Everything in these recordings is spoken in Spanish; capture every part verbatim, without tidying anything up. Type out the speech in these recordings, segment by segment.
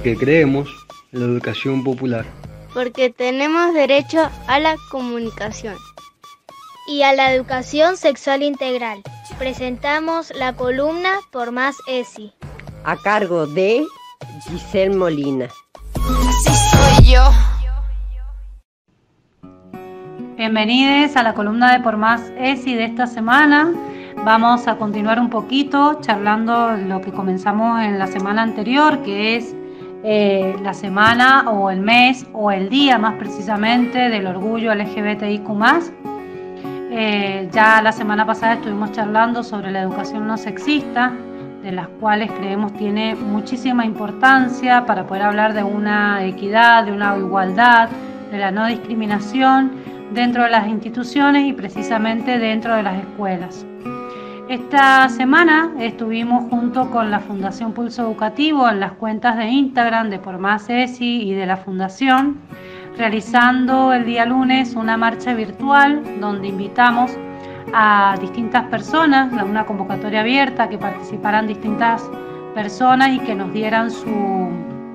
porque creemos en la educación popular. Porque tenemos derecho a la comunicación y a la educación sexual integral. Presentamos la columna Por Más ESI, a cargo de Giselle Molina. Así soy yo. Bienvenidos a la columna de Por Más ESI de esta semana. Vamos a continuar un poquito charlando lo que comenzamos en la semana anterior, que es eh, la semana o el mes o el día más precisamente del orgullo L G B T I Q más. Eh, ya la semana pasada estuvimos charlando sobre la educación no sexista, de las cuales creemos tiene muchísima importancia para poder hablar de una equidad, de una igualdad, de la no discriminación dentro de las instituciones y precisamente dentro de las escuelas. Esta semana estuvimos junto con la Fundación Pulso Educativo en las cuentas de Instagram de Por Más ESI y de la Fundación, realizando el día lunes una marcha virtual donde invitamos a distintas personas, una convocatoria abierta, que participaran distintas personas y que nos dieran su,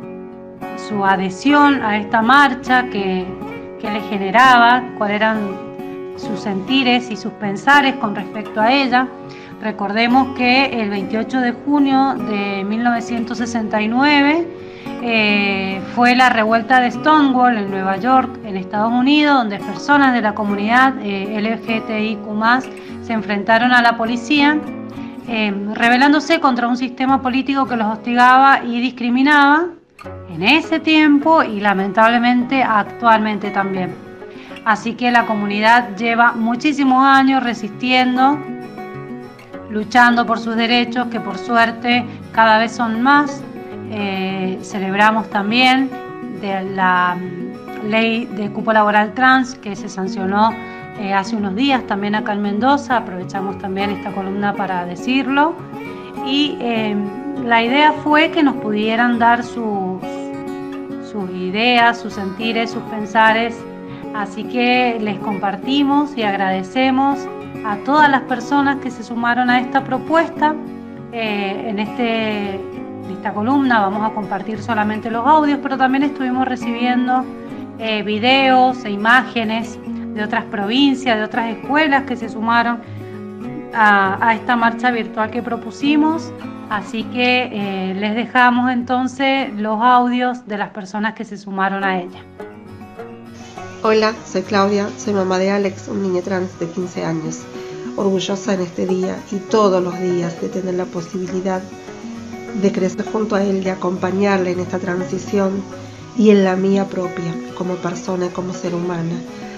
su adhesión a esta marcha que, que les generaba, cuáles eran sus sentires y sus pensares con respecto a ella. Recordemos que el veintiocho de junio de mil novecientos sesenta y nueve eh, fue la revuelta de Stonewall en Nueva York, en Estados Unidos, donde personas de la comunidad eh, L G B T I Q más se enfrentaron a la policía, eh, rebelándose contra un sistema político que los hostigaba y discriminaba en ese tiempo y lamentablemente actualmente también. Así que la comunidad lleva muchísimos años resistiendo, luchando por sus derechos, que por suerte cada vez son más. Eh, celebramos también de la ley de cupo laboral trans que se sancionó eh, hace unos días también acá en Mendoza. Aprovechamos también esta columna para decirlo. Y eh, la idea fue que nos pudieran dar sus, sus ideas, sus sentires, sus pensares. Así que les compartimos y agradecemos a todas las personas que se sumaron a esta propuesta. Eh, en, este, en esta columna vamos a compartir solamente los audios, pero también estuvimos recibiendo eh, videos e imágenes de otras provincias, de otras escuelas que se sumaron a, a esta marcha virtual que propusimos. Así que eh, les dejamos entonces los audios de las personas que se sumaron a ella. Hola, soy Claudia, soy mamá de Alex, un niño trans de quince años, orgullosa en este día y todos los días de tener la posibilidad de crecer junto a él, de acompañarle en esta transición y en la mía propia, como persona y como ser humana.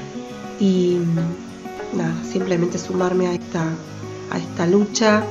Y nada, simplemente sumarme a esta, a esta lucha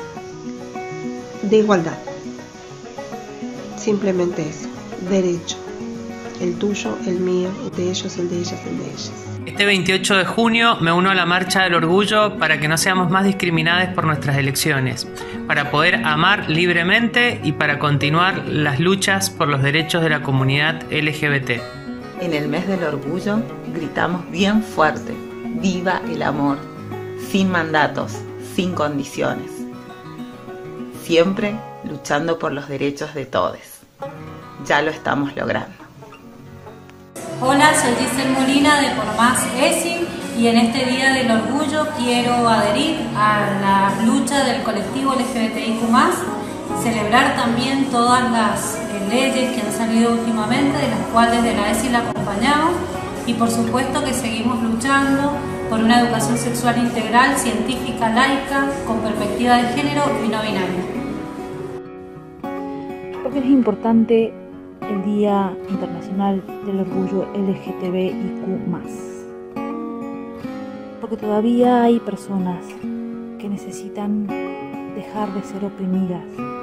de igualdad. Simplemente eso, derecho. El tuyo, el mío, el de ellos, el de ellas, el de ellas. Este veintiocho de junio me uno a la Marcha del Orgullo para que no seamos más discriminadas por nuestras elecciones, para poder amar libremente y para continuar las luchas por los derechos de la comunidad L G B T. En el mes del orgullo gritamos bien fuerte: ¡viva el amor! Sin mandatos, sin condiciones. Siempre luchando por los derechos de todos. Ya lo estamos logrando. Hola, soy Giselle Molina de Por Más ESI y en este Día del Orgullo quiero adherir a la lucha del colectivo L G B T I Q más, celebrar también todas las eh, leyes que han salido últimamente, de las cuales de la ESI la acompañamos, y por supuesto que seguimos luchando por una educación sexual integral, científica, laica, con perspectiva de género y no binaria. ¿Por qué es importante el Día Internacional del Orgullo L G B T I Q más? Porque todavía hay personas que necesitan dejar de ser oprimidas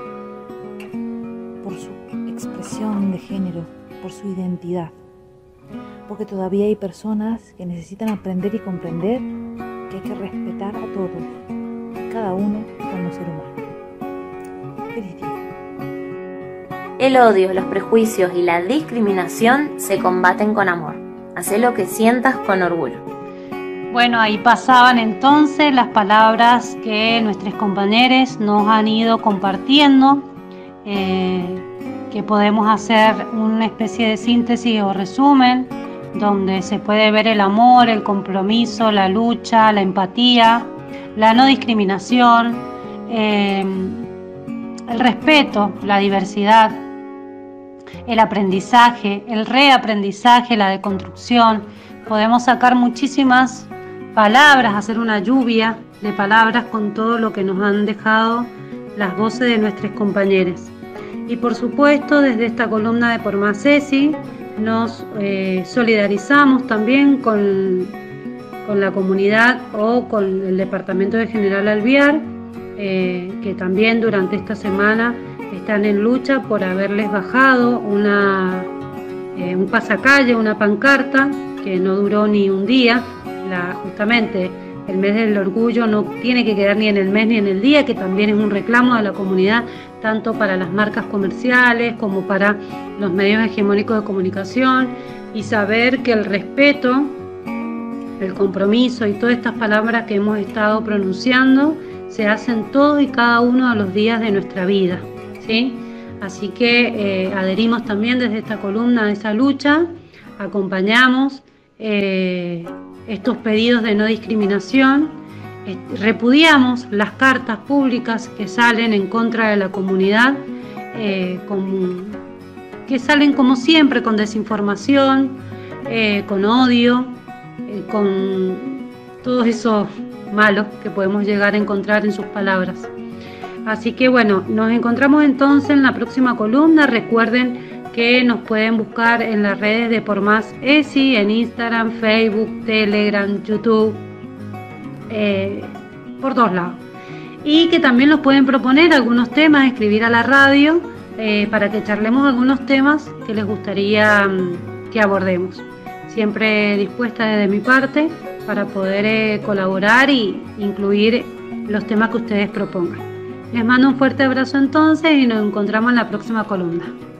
por su expresión de género, por su identidad. Porque todavía hay personas que necesitan aprender y comprender que hay que respetar a todos, cada uno como ser humano. Feliz día. El odio, los prejuicios y la discriminación se combaten con amor. Hacé lo que sientas con orgullo. Bueno, ahí pasaban entonces las palabras que nuestros compañeros nos han ido compartiendo. Eh, que podemos hacer una especie de síntesis o resumen donde se puede ver el amor, el compromiso, la lucha, la empatía, la no discriminación, eh, el respeto, la diversidad, el aprendizaje, el reaprendizaje, la deconstrucción. Podemos sacar muchísimas palabras, hacer una lluvia de palabras con todo lo que nos han dejado las voces de nuestros compañeros. Y por supuesto, desde esta columna de Por Más ESI, nos eh, solidarizamos también con, con la comunidad o con el departamento de General Alvear, eh, que también durante esta semana están en lucha por haberles bajado una, eh, un pasacalle, una pancarta que no duró ni un día. La, justamente el mes del orgullo no tiene que quedar ni en el mes ni en el día, que también es un reclamo de la comunidad, tanto para las marcas comerciales como para los medios hegemónicos de comunicación, y saber que el respeto, el compromiso y todas estas palabras que hemos estado pronunciando se hacen todos y cada uno de los días de nuestra vida, ¿sí? Así que eh, adherimos también desde esta columna a esa lucha, acompañamos eh, estos pedidos de no discriminación, eh, repudiamos las cartas públicas que salen en contra de la comunidad, eh, con, que salen como siempre con desinformación, eh, con odio, eh, con todos esos malos que podemos llegar a encontrar en sus palabras. Así que bueno, nos encontramos entonces en la próxima columna. Recuerden que nos pueden buscar en las redes de Por Más ESI, en Instagram, Facebook, Telegram, YouTube, eh, por todos lados. Y que también nos pueden proponer algunos temas, escribir a la radio eh, para que charlemos algunos temas que les gustaría um, que abordemos. Siempre dispuesta desde mi parte para poder eh, colaborar y incluir los temas que ustedes propongan. Les mando un fuerte abrazo entonces y nos encontramos en la próxima columna.